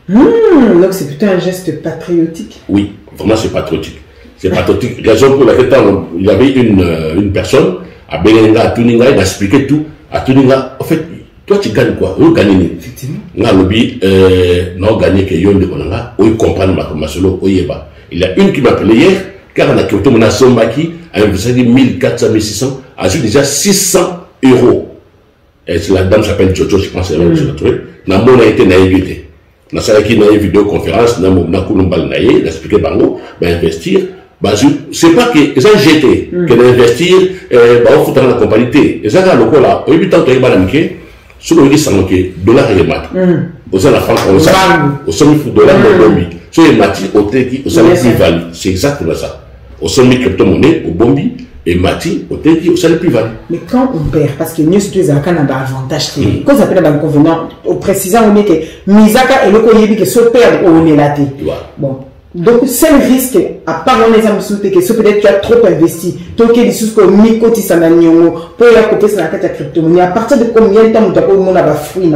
Mmh, donc c'est plutôt un geste patriotique. Oui, vraiment c'est patriotique. C'est patriotique. Raison pour laquelle il y avait une, une personne, à Belenga, à Tuninga, il a expliqué tout. À Tuninga, en fait, toi tu gagnes quoi? Vous gagnez. Effectivement. Nga lobby, euh, non, gagné que yon de Konanga, ou il comprend ma masolo, ou yeba. Il y a une qui m'a appelé hier, car on a crypto-monnaie Sombaki a investi mille quatre cents, mille six cents, a ajoute déjà six cents euros. Et la dame s'appelle Jojo, je pense, elle a trouvé. N'a mon a été naïveté. N'a ça qui n'a une vidéoconférence, n'a mon a kouloumbal naïe, d'expliquer bango, ben investir. Bah, c'est pas que, ils ont jeté, qu'elle investir, bah, on fout dans la compagnie. Et ça, là, le coup là, au début, tant qu'il y a des sur le risque, c'est dollar et mat. Au sein de la France, on sait, au sommet de dollar de Bombi. Sur les matières, au Teki, au sommet plus-value. C'est exactement ça. Au sommet crypto-monnaie, au Bombi, et Mati, au Teki, au sommet plus-value. Mais quand on perd, parce que nous, c'est un avantage, quand on appelle l'inconvénient, au précisant, on est que Misaka et le Koyebi qui se perdent, on est là. Bon. Donc, c'est le risque, à part les exemples que ce peut-être tu as trop investi, donc il y a des choses comme Mikoti Sananyongo, pour la copier sur la carte de crypto-monnaie. À partir de combien de temps tu as au monde à fruit?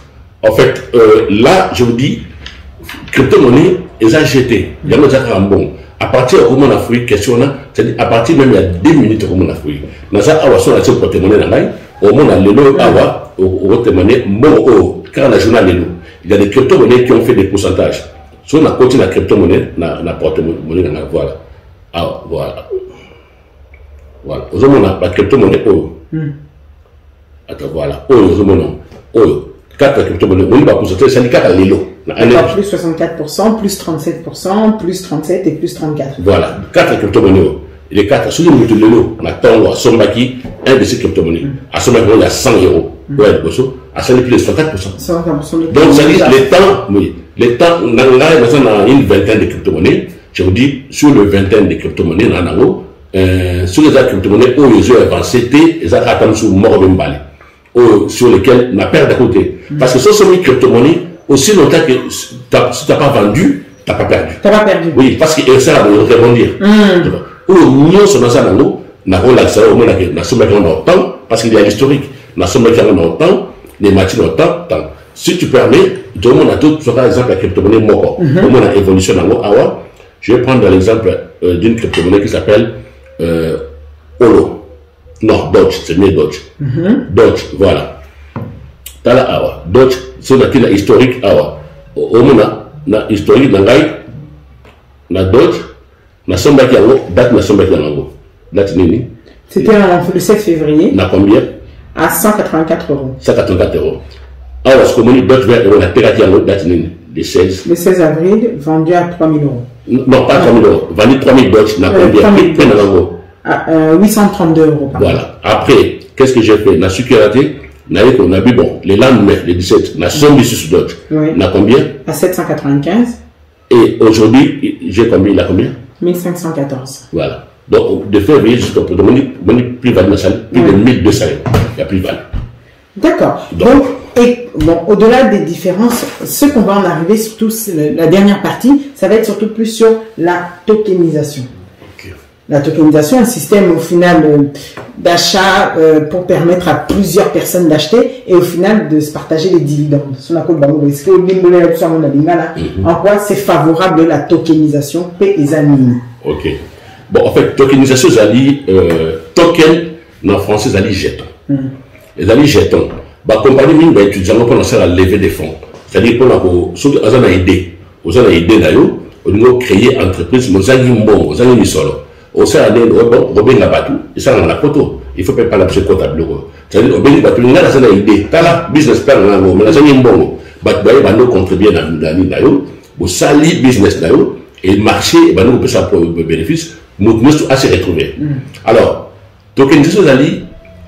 En fait, euh, là, je vous dis, crypto-monnaie, ils ont jeté. Il y a un bon. À partir de comment on a fruit, question là, c'est-à-dire à partir même il y a deux minutes comment on a fruit. Dans ça, awa son action porte-monnaie dans l'ail, au monde a l'élo, awa, au porte-monnaie, bon, car on a journal l'élo. Il y a des crypto-monnaies qui ont fait des pourcentages. Si on a continué la crypto-monnaie, la porte-monnaie, voilà. Ah, voilà. Voilà. Aujourd'hui, on a la crypto-monnaie, oh. Attends, voilà. Oh, aujourd'hui, oh. quatre crypto-monnaies, on va pourcentage, c'est quatre à l'élo. Plus soixante-quatre pour cent, plus trente-sept pour cent, plus trente-sept et plus trente-quatre. Voilà. quatre crypto-monnaies. Les quatre, sur les moutons de l'élo, on attend à Sombaki, un de ces crypto-monnaies. À Sombaki, il y a cent euros. Ouais, à ça, plus de soixante-quatre pour cent. Donc, ça dit, les temps, oui. Les temps, on a une vingtaine de crypto-monnaies. Je vous dis, sur le vingtaine de crypto-monnaies, euh, sur les crypto-monnaies, où les yeux avancés, ils ont attendu sur mort de Mbali, sur lesquels on a perdu à côté. Parce que ce sont les crypto-monnaies, aussi longtemps que si tu n'as pas vendu, tu n'as pas perdu. Tu n'as pas perdu. Oui, parce que ça va rebondir. Où nous sommes dans ça, nous avons l'accès au monde, nous sommes dans le temps, parce qu'il y a l'historique. Nous sommes dans le temps, les matières dans le temps. Si tu permets, tout le monde a tout, par exemple, la crypto-monnaie Moko. Tout le monde a évolué dans le Awa. Je vais prendre l'exemple euh, d'une crypto-monnaie qui s'appelle euh, Olo. Non, Dodge, c'est mieux Dodge. Mm -hmm. Dodge, voilà. Dans la Awa. Dodge, c'est la historique Awa. Au monde a historique dans l'Aïe, na Dodge, na Sombaki Yango, date na Sombaki Yango. Date nini? C'était le sept février. Na combien? À cent quatre-vingt-quatre euros. cent quatre-vingt-quatre euros. Alors, ce que mon Dodge Vert, on a perdu en date le seize. Le seize avril, vendu à trois mille euros. Non, pas trois mille euros. Vendu trois mille Dodge, n'a combien? À euh, huit cent trente-deux euros. Voilà. Après, qu'est-ce que j'ai fait? La sécurité, on a vu, bon, le lendemain, le dix-sept, on a somme sur Dodge. Oui. On a combien? À sept cent quatre-vingt-quinze. Et aujourd'hui, j'ai combien? Il a combien? mille cinq cent quatorze. Voilà. Donc, de février jusqu'au plus-value nationale, plus de mille deux cents euros. Il n'y a plus-value. D'accord. Donc, Donc, et bon, au-delà des différences, ce qu'on va en arriver, surtout la dernière partie, ça va être surtout plus sur la tokenisation. Okay. La tokenisation, un système au final euh, d'achat euh, pour permettre à plusieurs personnes d'acheter et au final de se partager les dividendes. En quoi c'est favorable la tokenisation P et Zanini. Ok. Bon, en fait, tokenisation, c'est euh, token, en français, c'est jeton. Mm. Les alliés jetons. La compagnie mine va étudier pour lancer la levée des fonds. C'est-à-dire pour la ceux qui ont une idée, ils ont une idée d'ailleurs, ils ont créé entreprise, ils ont une bon, ils ont une solo. Au sein de Robin Labatou, ils sont dans la photo. Il faut pas parler de ce côté de l'euro. C'est-à-dire Robin Labatou, il a une idée. T'as la business plan là, mais ils ont une bon. Bah, bah, ils vont contribuer dans la ligne d'ailleurs. Au sali business d'ailleurs et le marché, bah, nous on peut ça pour le bénéfice. Nous nous à se retrouver. Alors, tokenisation d'ali.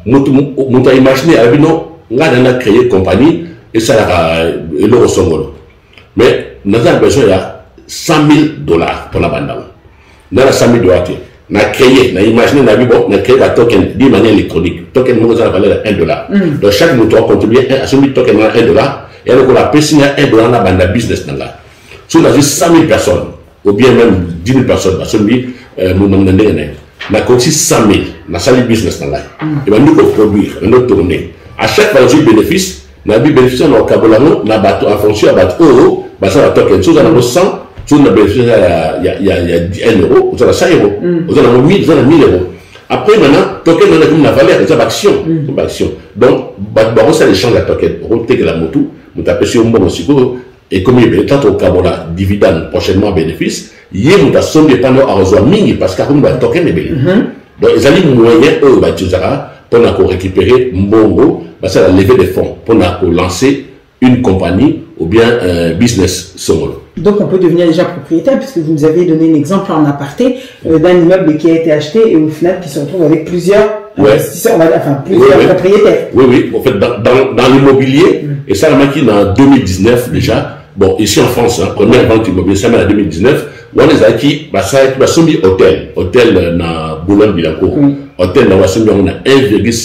Nous avons imaginé, nous avons créé une compagnie et ça a l'euro songolo. Mais nous avons besoin de cent mille dollars pour la bande. Nous avons cent mille dollars. Nous avons créé, nous avons imaginé, nous avons créé un token d'une manière électronique. Token nous a valeur un dollar. Mm. Donc chaque mouton contribue à ce token à un dollar et alors on a pu signer un dollar dans la bande business. Si on a juste cent mille personnes, ou bien même dix mille personnes, parce que nous avons on a conçu cent mille dans sa business dans life. Et ben nous produire, nous tourner. À chaque fois que bénéfice, nous avons bénéficié dans le cabolano, nous avons en fonction de euro, bah ça va token. Si vous avez cent, si vous avez bénéficié il y a il y a il y a un euro, vous avez cent euros, vous avez mille, vous avez mille euros. Après maintenant, token on a comme la valeur, c'est action, c'est action. Donc bah bah on ça l'échange de token, on take la moto, nous tapez sur un bon aussi et comme il y a tant au cabola dividende prochainement bénéfice. Hier, nous avons somme de panneaux à rejoindre mini parce qu'on va token les bénéfices. Donc, les alliés moyens, eux, pour récupérer Mbongo, c'est la levée des fonds, pour lancer une compagnie ou bien un business solo. Donc, on peut devenir déjà propriétaire, puisque vous nous avez donné un exemple en aparté euh, d'un immeuble qui a été acheté et au final qui se retrouve avec plusieurs ouais. investisseurs, on va dire, enfin, plusieurs oui, propriétaires. Oui, oui, en fait, dans, dans, dans l'immobilier, mm. et ça, la maquille en deux mille dix-neuf déjà, bon, ici en France, hein, première vente immobilière, ça, en deux mille dix-neuf, on les a qui, bah, ça, bah, sombi hôtel, hôtel, na Boulogne-Billancourt, mm. hôtel, na Wassombi, on a un virgule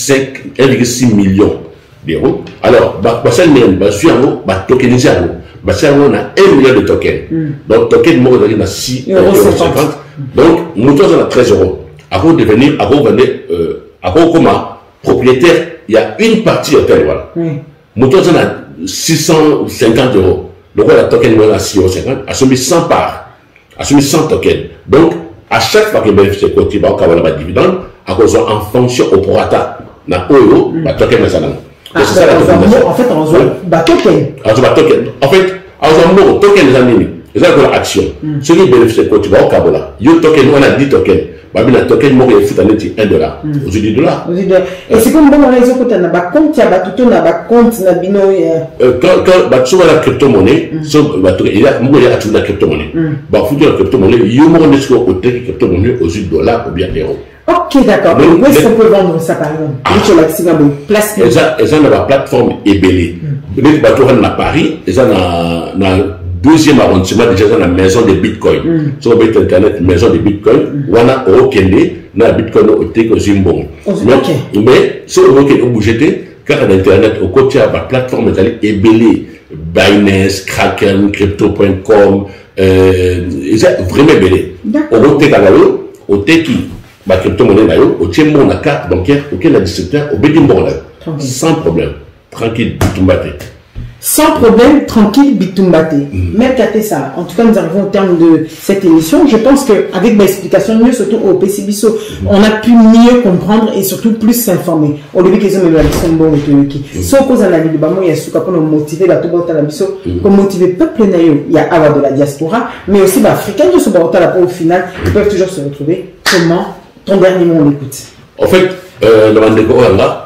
six millions d'euros. Alors, bah, bah, ça, bah, sur un mot, bah, tokenisé à l'eau. Bah, ça, on a un million de tokens. Mm. Donc, token, moi, on a six euros cinquante. Donc, nous, on a treize euros. Avant de devenir, avant de venir, euh, avant comment, propriétaire, il y a une partie hôtel, voilà. Mm. Nous, on a six cent cinquante euros. Donc, on a token, on a six euros cinquante, a soumis cent parts. Assumé cent tokens. Donc, à chaque fois que le bénéfice est contribué au cas de dividende, à cause en fonction au prorata, na euro, bah token na sanan. C'est ça la tokenisation. En fait, on a bah token. Alors, bah token. En fait, à cause token les amis, les amis de l'action. Ceux qui bénéficient contribuent au cas là. Yo token, on a dix tokens. Bah bien la token, moi il faut en être un dollar. Aux dix dollars. Et c'est comme bon on a les autres na ba compte, ya ba tout na ba compte na bino. Quand quand bah tu vois la crypto-monnaie, so bah il y a moi il y a tout la crypto-monnaie. Bah faut dire la crypto-monnaie, yo moi on est sur au tech crypto-monnaie aux dix dollars ou bien euros. Ok, d'accord. Mais où est-ce qu'on peut vendre ça par exemple? Sur la Singapour, place. Et ça, et ça dans la plateforme Ebele. Les bateaux à Paris, et ça dans dans deuxième arrondissement déjà dans la maison des bitcoins. Mm. Sur le internet, maison des bitcoins, mm. on a au Kenya, dans la bitcoin au Tech au Zimbabwe. Mais, mais, sur le Kenya au Bougété, car à l'internet, au côté de la plateforme est ébélée, Binance, Kraken, crypto point com, euh, c'est vraiment ébélé. Au Tech à la haut, au Tech qui, la crypto-monnaie là haut, au Tech mon la carte bancaire, auquel la distributeur, au Bédimbon là, sans problème, tranquille, tout batté. Sans problème, tranquille, Bitumbate. Mm. Même qu'à ça. En tout cas, nous arrivons au terme de cette émission. Je pense qu'avec ma explication mieux, surtout au P C B S O, mm. on a pu mieux comprendre et surtout plus s'informer. Au début, qu'ils ont mis la mission bon et tout. Si on cause un avis de Bamo, il y a ce qu'on a motivé la Tobota la mission, pour motiver le peuple naïo. Il y a Awa de la diaspora, mais aussi les Africains de ce Barota là au final, ils peuvent toujours se retrouver. Comment ton dernier mot, on l'écoute. En fait, euh, le Mandeko là,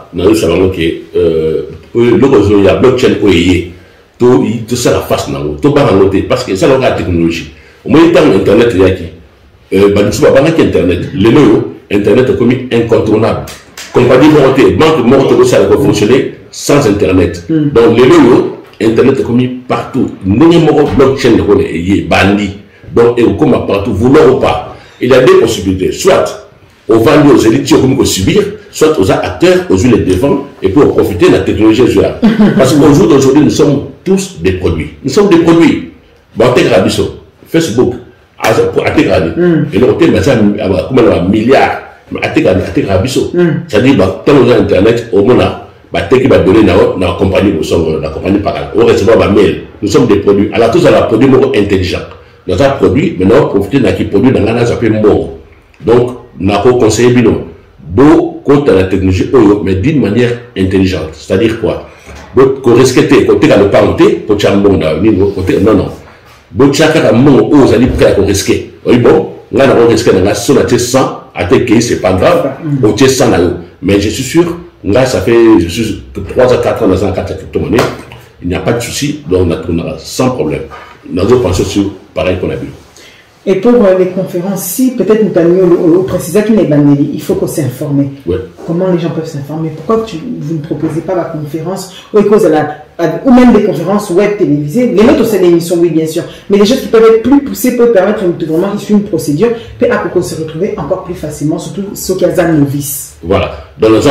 nous savons que le y a blockchain qui tout tout ça la face non tout bas en côté parce que ça la technologie au moins temps internet il y a qui euh bah nous pas pas internet le no internet est comme incontournable compagnie monté banque monté ça va fonctionner sans internet donc le no internet est comme partout n'est pas blockchain de est bandit donc et comme partout vouloir ou pas il y a deux possibilités soit au vendu aux élites comme subir soit aux acteurs aux les défendre et pour profiter de la technologie usuelle parce qu'au jour d'aujourd'hui nous sommes tous des produits nous sommes des produits bon Rabiso Facebook pour intégrer et le thème ça comme un milliard intégrer Rabiso ça dit bah tant aux internet au monde bah qui va donner dans la compagnie nous sommes la compagnie par on recevoir ma mail nous sommes des produits alors tous à la produit intelligent dans un produit maintenant profiter d'un qui produit dans la appelle mort donc n'a pas conseillé bilan beau contre la technologie mais d'une manière intelligente c'est-à-dire quoi donc qu'on risquait côté à le parenté pour chambon côté non non donc chacun mon aux alliés prêts à risquer oui bon là on risque dans la sonate cent à que c'est pas grave au tiers cent mais je suis sûr là ça fait je suis trois à quatre ans dans un quatre crypto-monnaie il n'y a pas de souci donc on a tourné sans problème nous avons pensé sur pareil qu'on a vu. Et pour euh, les conférences, si peut-être nous avons précisé qu'il est il faut qu'on s'informe. Ouais. Comment les gens peuvent s'informer? Pourquoi tu, vous ne proposez pas la conférence ou, cause à la, à, ou même des conférences web télévisées? Les nôtres, c'est des émissions, oui, bien sûr. Mais les choses qui peuvent être plus poussées peuvent permettre de vraiment suivre une procédure et à qu'on se retrouver encore plus facilement, surtout ceux qui ont des novices. Voilà. Dans le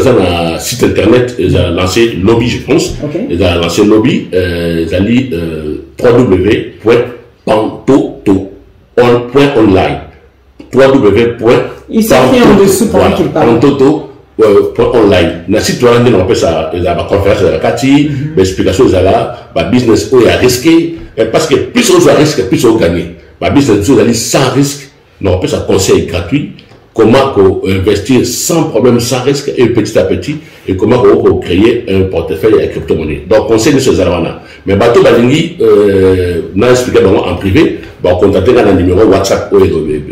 un site internet, ils ont lancé Lobby, je pense. Okay. Ils ont lancé Lobby, euh, ils ont dit euh, w w w point pantoto point online w w w point il s'écrit en dessous pendant qu'il parle pantoto point online na site wala on appelle ça la conférence de la Kati l'explication est là ba business où il y a risqué parce que plus on a risque plus on gagne ba business vous allez sans risque on appelle ça conseil gratuit comment investir sans problème sans risque et petit à petit et comment on créer un portefeuille à crypto-monnaie donc conseil de ces alamana mais bateau balingi euh n'a expliqué en privé bon contacter dans le numéro WhatsApp ou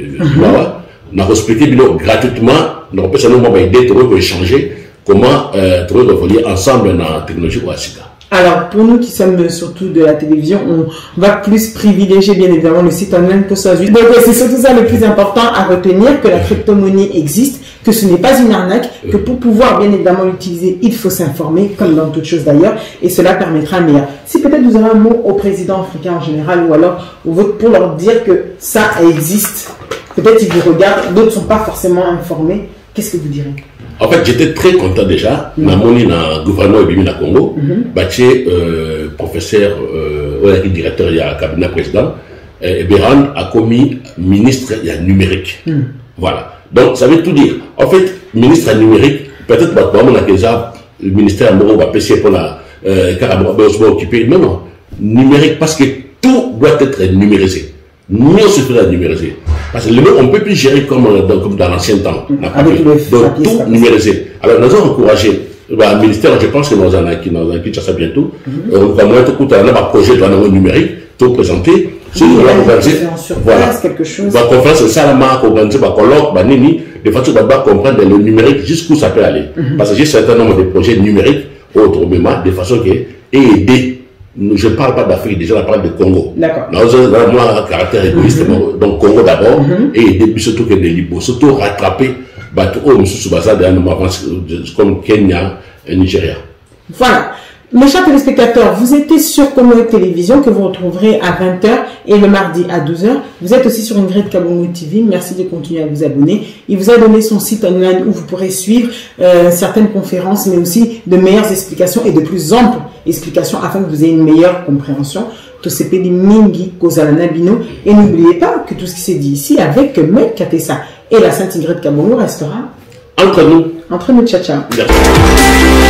voilà n'a expliqué gratuitement donc peut ça nous va aider pour échanger comment euh trouver relier ensemble dans la technologie ou Asika. Alors, pour nous qui sommes surtout de la télévision, on va plus privilégier bien évidemment le site online que ça. Donc, c'est surtout ça le plus important à retenir, que la crypto-monnaie existe, que ce n'est pas une arnaque, que pour pouvoir bien évidemment l'utiliser, il faut s'informer, comme dans toutes choses d'ailleurs, et cela permettra un meilleur. Si peut-être vous avez un mot au président africain en général, ou alors pour leur dire que ça existe, peut-être ils vous regardent, d'autres ne sont pas forcément informés, qu'est-ce que vous direz? En fait, j'étais très content déjà. Mmh. Namoni na gouvernement et na Congo, mmh. Bâtier euh, professeur, euh, directeur il y a cabinet président, et Béran a commis ministre il y a numérique. Mmh. Voilà. Donc ça veut tout dire. En fait, ministre numérique, peut-être pas on a déjà le ministère Moro va passer pour la Carabao occupé. Non non, numérique parce que tout doit être numérisé. Mieux se fait numériser. Parce que on ne peut plus gérer comme dans, comme dans l'ancien temps. Avec le donc tout numériser. Alors nous avons encouragé le ministère, je pense que nous allons qui nous allons ça bientôt. Mm-hmm. On va mettre tout un projet de la numérique, tout présenté. Si nous allons organiser, voilà, quelque chose. La conférence, c'est ça la marque organisée par colloque, par Nini, de façon à comprendre le numérique jusqu'où ça peut aller. Mm-hmm. Parce que j'ai un certain nombre de projets numériques autrement, de façon que aider. Je ne parle pas d'Afrique, déjà on parle de Congo. D'accord. Moi, un caractère égoïste, mm-hmm. donc Congo d'abord, mm-hmm. et depuis surtout que les Libos, surtout rattraper, comme Kenya et Nigeria. Voilà. Mes chers téléspectateurs, vous êtes sur Communauté Télévision que vous retrouverez à vingt heures et le mardi à douze heures. Vous êtes aussi sur Ingrid Kabongo T V. Merci de continuer à vous abonner. Il vous a donné son site online où vous pourrez suivre euh, certaines conférences, mais aussi de meilleures explications et de plus amples explications afin que vous ayez une meilleure compréhension. Tout ce pays Mingi, Kozalana Bino. Et n'oubliez pas que tout ce qui s'est dit ici avec Mel Katessa et la Sainte Ingrid Kabongo restera entre nous. Entre nous, ciao, ciao.